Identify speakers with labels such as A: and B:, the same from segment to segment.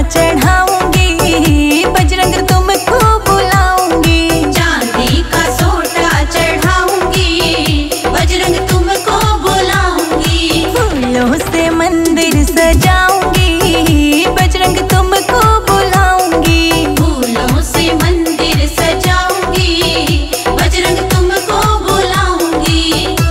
A: चढ़ाऊंगी, बजरंग तुमको बुलाऊंगी।
B: चांदी का सोटा चढ़ाऊंगी, बजरंग तुमको बुलाऊंगी।
A: फूलों से मंदिर सजाऊंगी, बजरंग तुमको बुलाऊंगी।
B: फूलों से मंदिर सजाऊंगी, बजरंग तुमको बुलाऊंगी।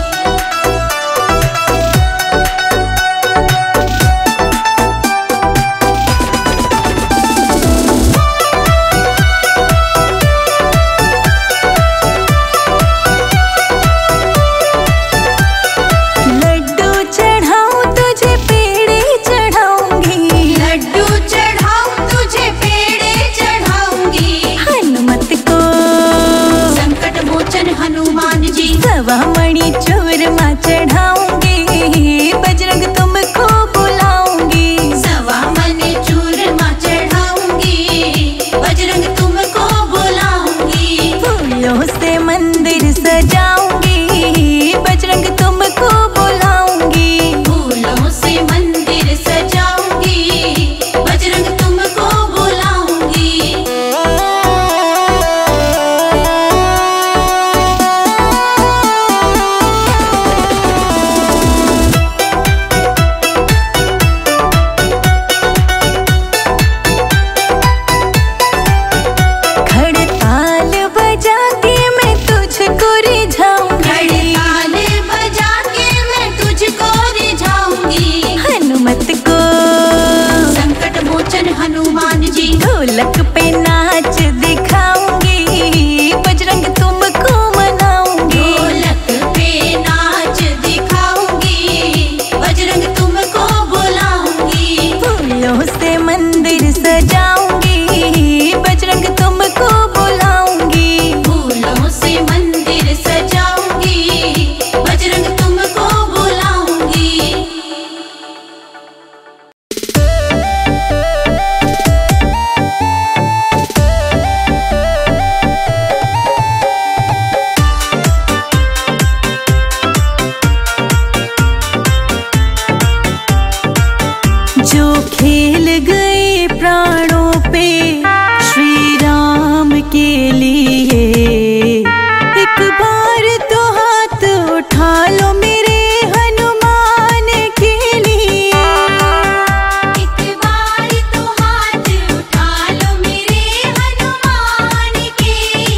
A: लड्डू चढ़ाऊं तुझे पेड़े चढ़ाऊंगी,
B: लड्डू चढ़ाऊं तुझे पेड़े चढ़ाऊंगी।
A: हनुमत को
B: संकट मोचन हनुमान जी।
A: सवा मणि चूरमा चढ़ाऊंगी, बजरंग तुमको बुलाऊंगी।
B: सवा मन चूरमा चढ़ाऊंगी, बजरंग तुमको बुलाऊंगी।
A: फूलों से मंदिर सजाऊंगी, बजरंग तुमको बुलाऊंगी।
B: फूलों से मंदिर सजाऊंगी, बजरंग तुमको बुलाऊंगी।
A: खड़ताल बजा के मैं तुझको रिझाऊंगी,
B: खड़ताल बजा के मैं तुझको रिझाऊंगी।
A: हनुमत को
B: संकट मोचन हनुमान जी।
A: ढोलक पे नाच दिखाऊंगी, बजरंग तुमको मनाऊंगी।
B: ढोलक पे नाच दिखाऊंगी, बजरंग तुमको बुलाऊंगी।
A: फूलों से मंदिर सजाऊंगी, बजरंग तुमको बुलाऊंगी।
B: फूलों से मंदिर सजाऊंगी, बजरंग तुमको बुलाऊंगी।
A: जो खेल गए प्राणों पे श्री राम के लिए, एक बार तो हाथ उठा लो मेरे हनुमान के लिए।
B: एक बार तो हाथ उठा लो मेरे हनुमान के।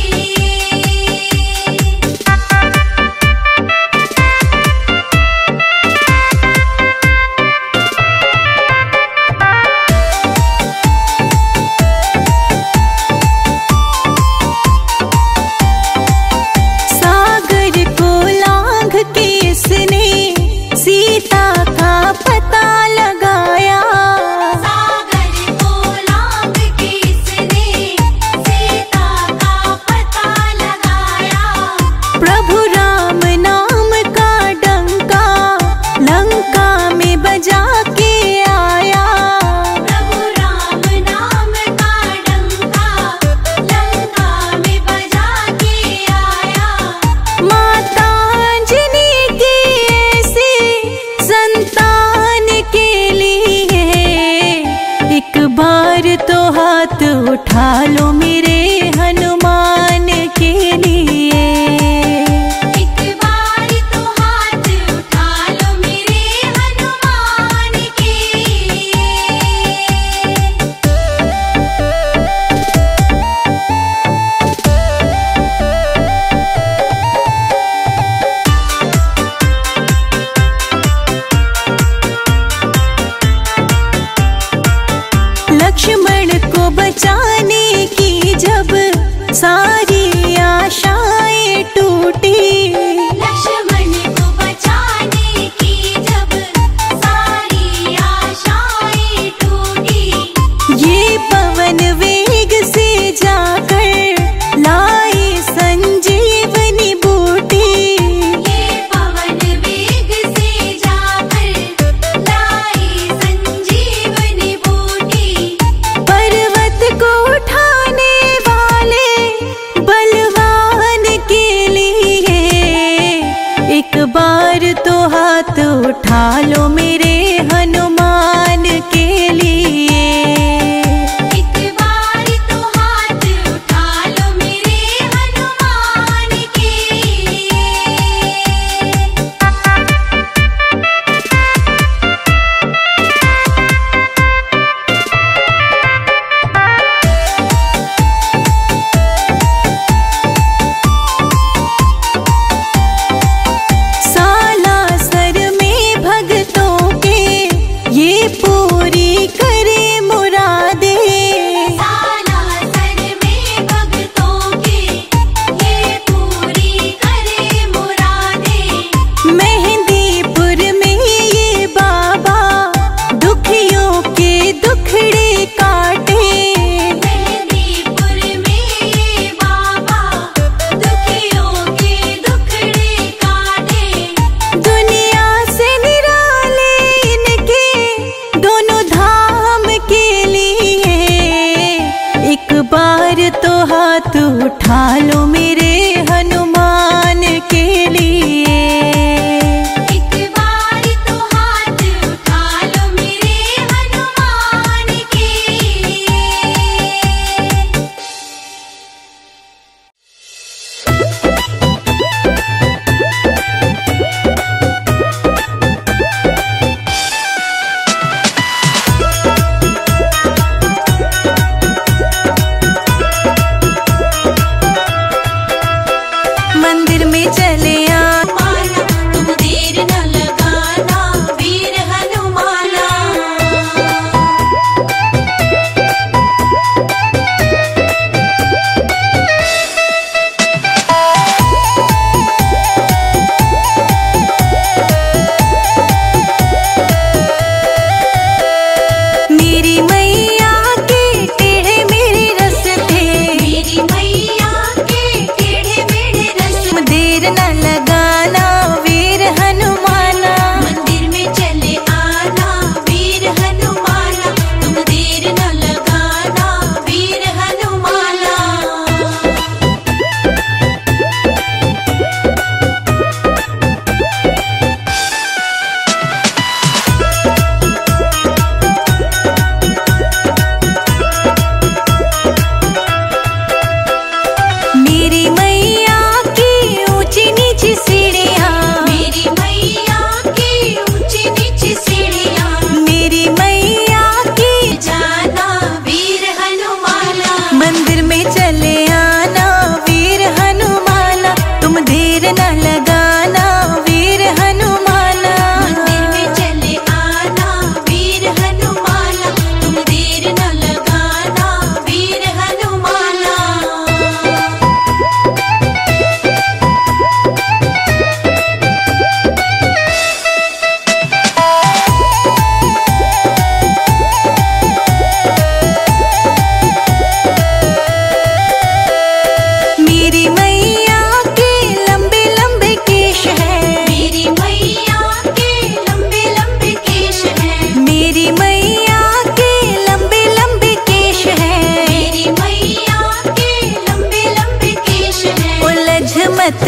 A: सागर को लांघ के इसने सीता का पता लगाया।
B: सागर को लांघ के इसने सीता का पता लगाया।
A: प्रभु राम नाम का डंका लंका में बजा के आया।
B: प्रभु राम नाम का डंका लंका में बजा के आया।
A: माता अंजनी की ऐसी संतान के लिए, एक बार तो हाथ उठा लो मेरे हनुमान के लिए।
B: एक बार तो हाथ उठा लो मेरे हनुमान के।
A: लक्ष्मण को बचाने की जब सारी आशाएं टूटी,
B: लक्ष्मण को बचाने की जब सारी आशाएं टूटी।
A: ये पवन वेग से जाकर लाए संजीवनी बूटी।
B: ये पवन वेग से जाकर लाए संजीवनी बूटी।
A: पर्वत को उठाने वाले बलवान के लिए, एक बार तो हाथ उठा लो मेरे हनुमान के लिए।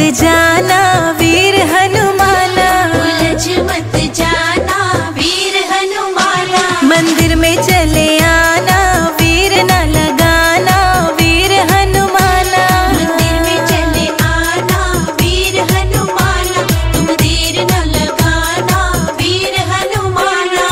A: जाना वीर हनुमाना,
B: उलझ मत जाना वीर हनुमाना।
A: मंदिर में चले आना वीर न लगाना वीर हनुमाना।
B: मंदिर में चले आना वीर हनुमाना, तुम देर न लगाना वीर हनुमाना।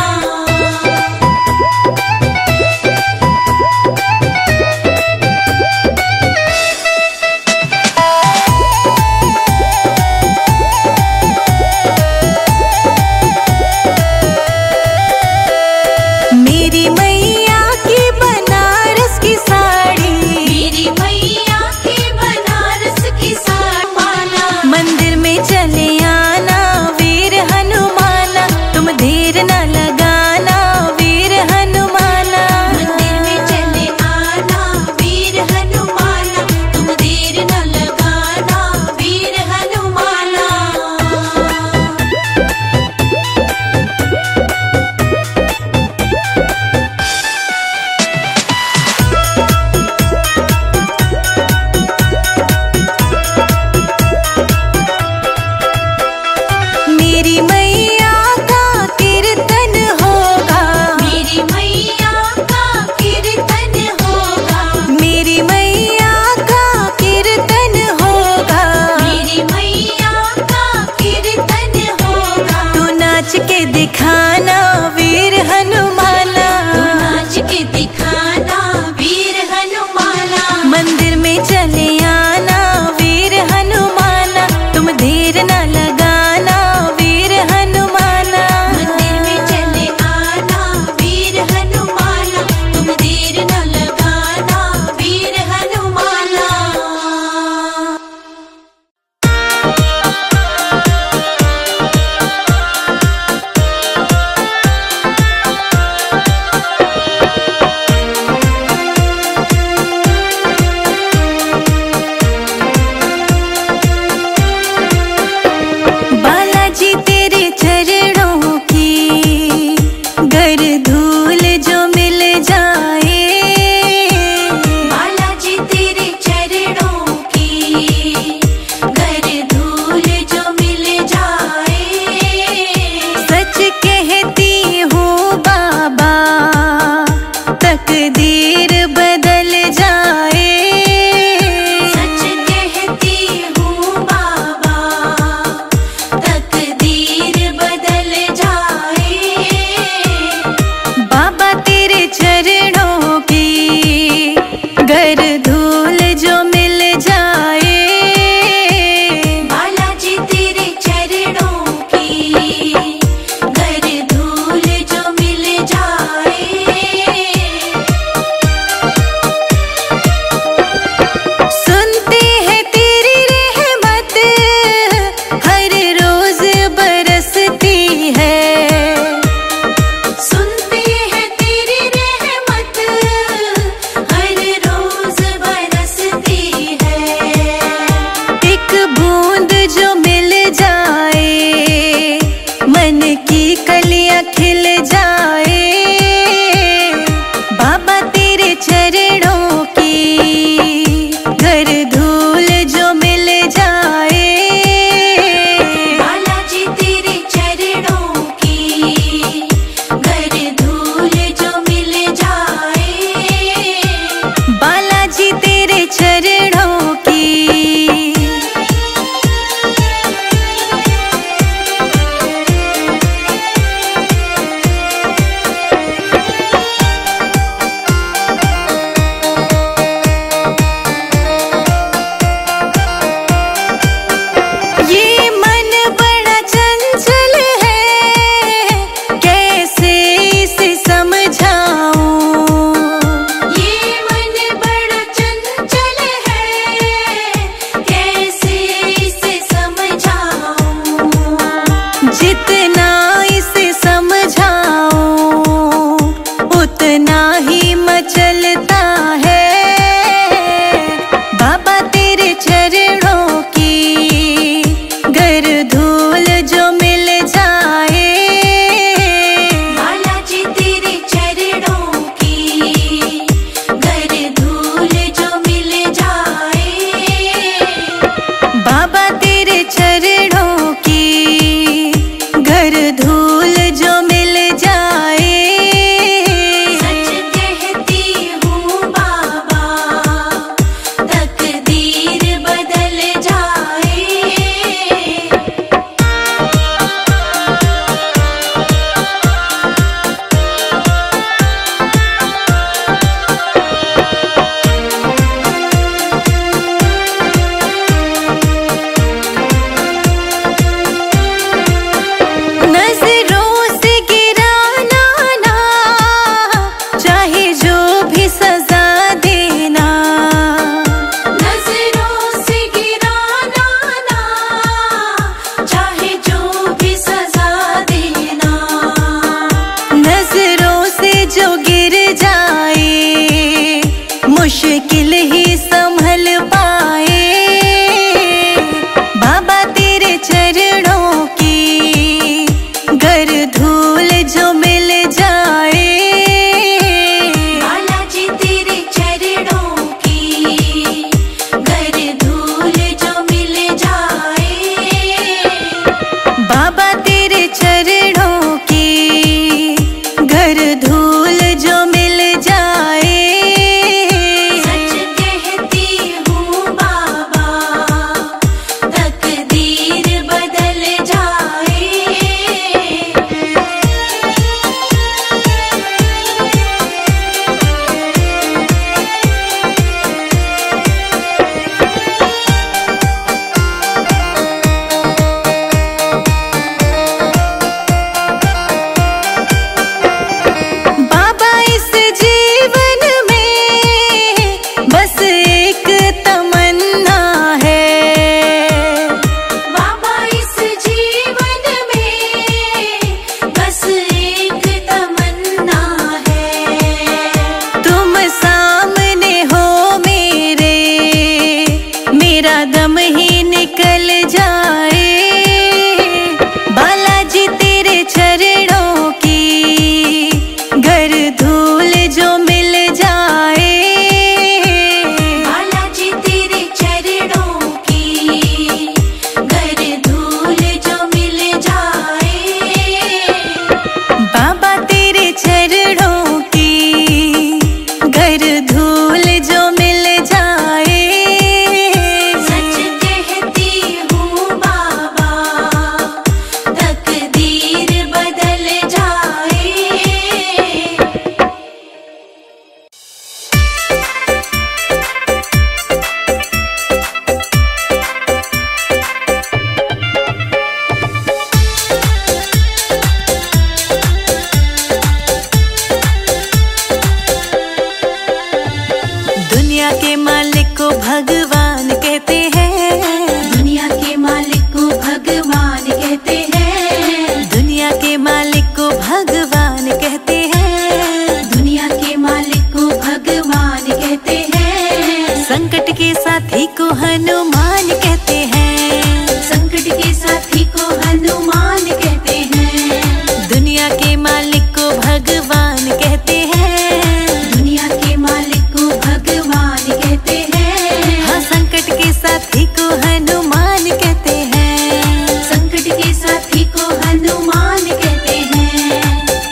A: दुनिया के मालिक को भगवान कहते हैं।
B: दुनिया के मालिक को भगवान कहते हैं।
A: दुनिया के मालिक को भगवान कहते हैं।
B: दुनिया के मालिक को भगवान कहते हैं।
A: संकट के साथी को हनुमान कहते हैं।
B: संकट के साथी को हनुमान कहते हैं।
A: दुनिया के मालिक को भगवान कहते हैं।
B: दुनिया के मालिक को भगवान कहते हैं।
A: हाँ, संकट के साथी को हनुमान कहते हैं।
B: संकट के साथी को हनुमान कहते हैं।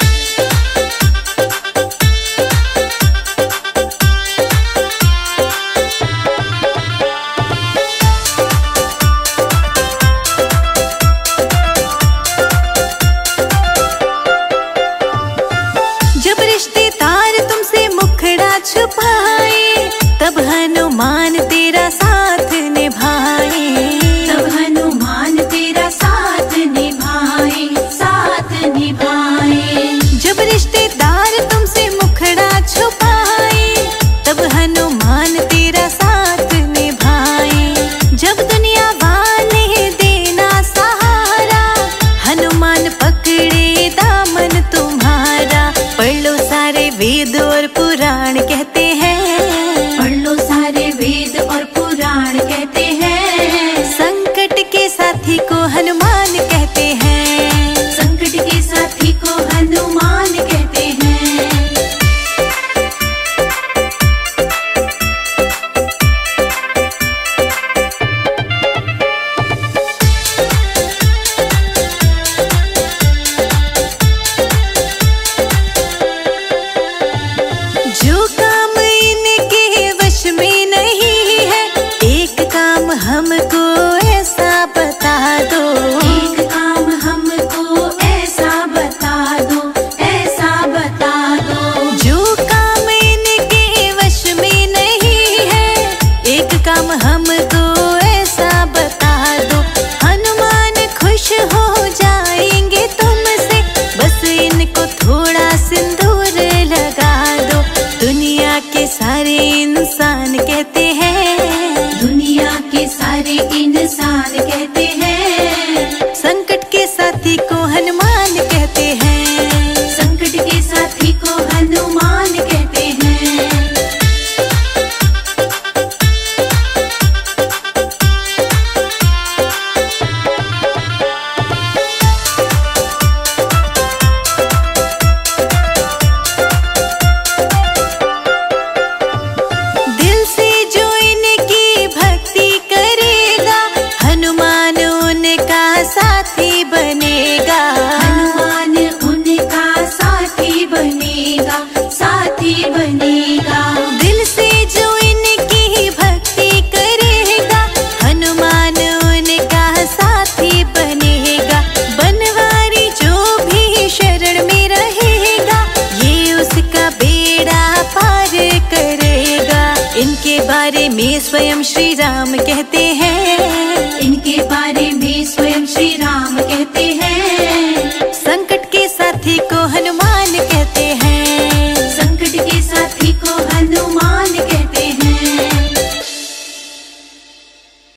A: जब रिश्तेदार तुमसे मुखड़ा छुपाए, तब हनुमान तेरा साथ निभाए।
B: तब हनुमान तेरा साथ निभाए, साथ निभाए।
A: जब रिश्तेदार तुमसे मुखड़ा छुपाए, तब हनुमान तेरा साथ निभाए। जब दुनिया वाले देना सहारा, हनुमान पकड़े दामन तुम्हारा। पढ़ लो सारे वेद और पुराण कहते हैं।
B: पढ़ लो सारे वेद और पुराण कहते हैं।
A: संकट के साथी को हनुमान कहते हैं।
B: संकट के साथी को हनुमान कहते हैं।
A: जो काम इनके वश में नहीं है, एक काम हमको ऐसा बता दो।
B: एक काम हमको ऐसा बता दो, ऐसा बता दो।
A: जो काम इनके वश में नहीं है, एक काम हमको ऐसा बता दो। हनुमान खुश हो जाएंगे तुमसे, बस इनको थोड़ा सिंदूर लगा दो। दुनिया के सारे इंसान कहते हैं।
B: दुनिया के सारे इंसान कहते हैं।
A: संकट के साथी को हनुमान कहते हैं।
B: संकट के साथी को हनुमान कहते हैं।
A: दिल से जो इनकी भक्ति करेगा, हनुमान उनका साथी बनेगा।
B: हनुमान उनका साथी बनेगा, साथी बनेगा।
A: दिल से जो इनकी भक्ति करेगा, हनुमान उनका साथी बनेगा। बनवारी जो भी शरण में रहेगा, ये उसका बेड़ा पार करेगा। इनके बारे में स्वयं श्री राम कहते हैं।
B: इनके बारे में स्वयं श्री राम कहते हैं।
A: संकट के साथी को हनुमान कहते